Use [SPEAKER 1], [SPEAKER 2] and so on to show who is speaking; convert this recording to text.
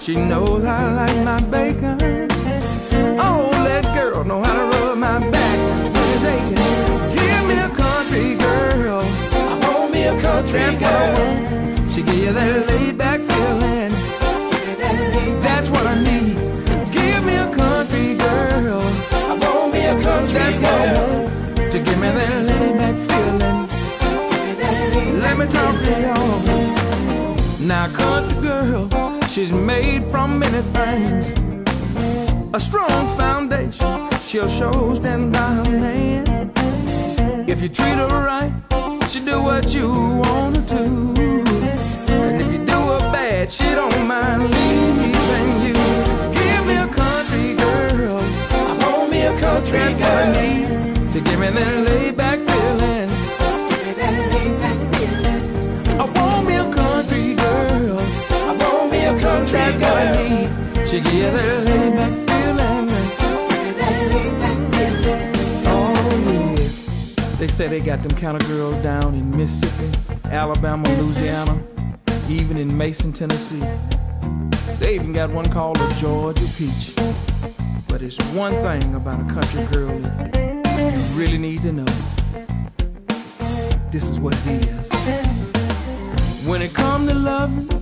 [SPEAKER 1] She knows I like my bacon. Oh, that girl know how to rub my back. Give me a country girl.
[SPEAKER 2] I want me a country girl.
[SPEAKER 1] She give you that laid back feeling. That's what I need. Give me a country girl.
[SPEAKER 2] I want me a country girl.
[SPEAKER 1] To give me that laid back feeling. Let me talk to y'all. Now country girl, she's made from many things. A strong foundation, she'll show stand by her man. If you treat her right, she'll do what you want her to. And if you do her bad, she don't mind leaving you. Give me a country girl.
[SPEAKER 2] I want me a country girl.
[SPEAKER 1] To give me that laid back feeling. I want me a country girl.
[SPEAKER 2] I want me a country girl.
[SPEAKER 1] She give you that laid back feeling. Oh yeah. They say they got them kind of girls down in Mississippi, Alabama, Louisiana, even in Mason, Tennessee. They even got one called a Georgia Peach. But it's one thing about a country girl that you really need to know. This is what it is. When it comes to loving,